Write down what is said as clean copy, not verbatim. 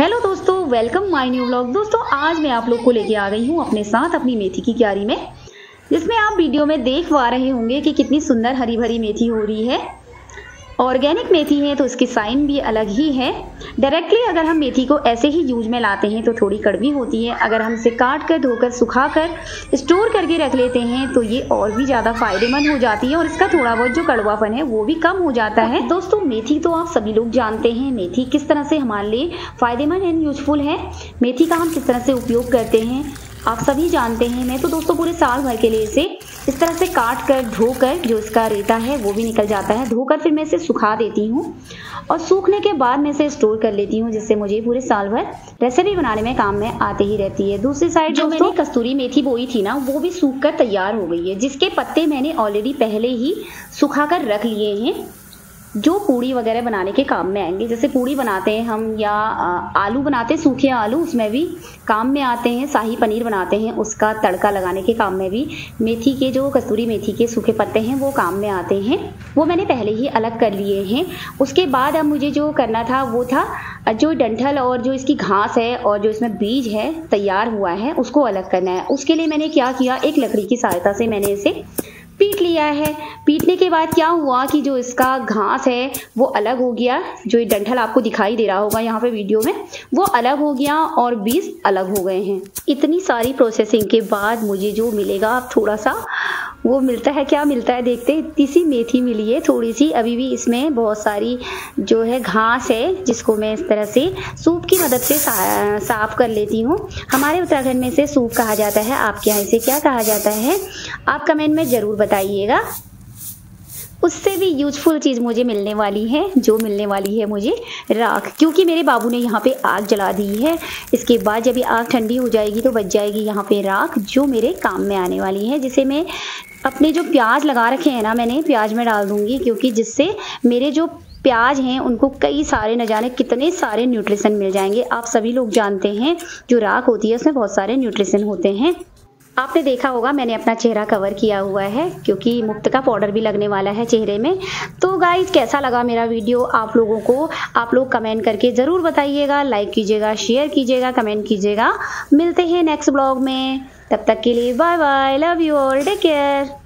Hello दोस्तों, welcome my new vlog. दोस्तों आज मैं आप लोग को लेके आ गई हूँ अपने साथ अपनी मेथी की क्यारी में, जिसमें आप वीडियो में देख पा रहे होंगे कि कितनी सुंदर हरी भरी मेथी हो रही है। ऑर्गेनिक मेथी है तो इसकी साइन भी अलग ही है। डायरेक्टली अगर हम मेथी को ऐसे ही यूज में लाते हैं तो थोड़ी कड़वी होती है। अगर हम इसे काट कर, धोकर, सुखा कर स्टोर करके रख लेते हैं तो ये और भी ज़्यादा फायदेमंद हो जाती है और इसका थोड़ा बहुत जो कड़वापन है वो भी कम हो जाता है। दोस्तों मेथी तो आप सभी लोग जानते हैं, मेथी किस तरह से हमारे लिए फायदेमंद एंड यूजफुल है। मेथी का हम किस तरह से उपयोग करते हैं आप सभी जानते हैं। मैं तो दोस्तों पूरे साल भर के लिए इसे इस तरह से काट कर, धोकर, जो इसका रेता है वो भी निकल जाता है, धोकर फिर मैं इसे सुखा देती हूँ और सूखने के बाद मैं इसे स्टोर कर लेती हूँ, जिससे मुझे पूरे साल भर रेसिपी बनाने में काम में आती ही रहती है। दूसरी साइड जो मैंने कस्तूरी मेथी बोई थी ना, वो भी सूख कर तैयार हो गई है, जिसके पत्ते मैंने ऑलरेडी पहले ही सुखा कर रख लिए हैं, जो पूड़ी वगैरह बनाने के काम में आएंगे। जैसे पूड़ी बनाते हैं हम या आलू बनाते हैं, सूखे आलू, उसमें भी काम में आते हैं। शाही पनीर बनाते हैं, उसका तड़का लगाने के काम में भी मेथी के, जो कस्तूरी मेथी के सूखे पत्ते हैं वो काम में आते हैं। वो मैंने पहले ही अलग कर लिए हैं। उसके बाद अब मुझे जो करना था वो था जो डंठल और जो इसकी घास है और जो इसमें बीज है तैयार हुआ है उसको अलग करना है। उसके लिए मैंने क्या किया, एक लकड़ी की सहायता से मैंने इसे पीट लिया है। पीटने के बाद क्या हुआ कि जो इसका घास है वो अलग हो गया, जो ये डंठल आपको दिखाई दे रहा होगा यहाँ पे वीडियो में, वो अलग हो गया और बीज अलग हो गए हैं। इतनी सारी प्रोसेसिंग के बाद मुझे जो मिलेगा अब थोड़ा सा वो मिलता है, क्या मिलता है देखते हैं। इतनी सी मेथी मिली है, थोड़ी सी अभी भी इसमें बहुत सारी जो है घास है, जिसको मैं इस तरह से सूप की मदद से साफ कर लेती हूँ। हमारे उत्तराखंड में इसे सूप कहा जाता है, आपके यहाँ इसे क्या कहा जाता है आप कमेंट में ज़रूर बताइएगा। उससे भी यूजफुल चीज़ मुझे मिलने वाली है, जो मिलने वाली है मुझे राख, क्योंकि मेरे बाबू ने यहाँ पे आग जला दी है। इसके बाद जब ये आग ठंडी हो जाएगी तो बच जाएगी यहाँ पे राख, जो मेरे काम में आने वाली है, जिसे मैं अपने जो प्याज लगा रखे हैं ना, मैंने प्याज में डाल दूँगी, क्योंकि जिससे मेरे जो प्याज हैं उनको कई सारे, न जाने कितने सारे न्यूट्रिशन मिल जाएंगे। आप सभी लोग जानते हैं जो राख होती है उसमें बहुत सारे न्यूट्रिशन होते हैं। आपने देखा होगा मैंने अपना चेहरा कवर किया हुआ है, क्योंकि मुफ्त का पाउडर भी लगने वाला है चेहरे में। तो गाइज कैसा लगा मेरा वीडियो आप लोगों को, आप लोग कमेंट करके ज़रूर बताइएगा, लाइक कीजिएगा, शेयर कीजिएगा, कमेंट कीजिएगा। मिलते हैं नेक्स्ट ब्लॉग में, तब तक के लिए bye bye, love you all, take care.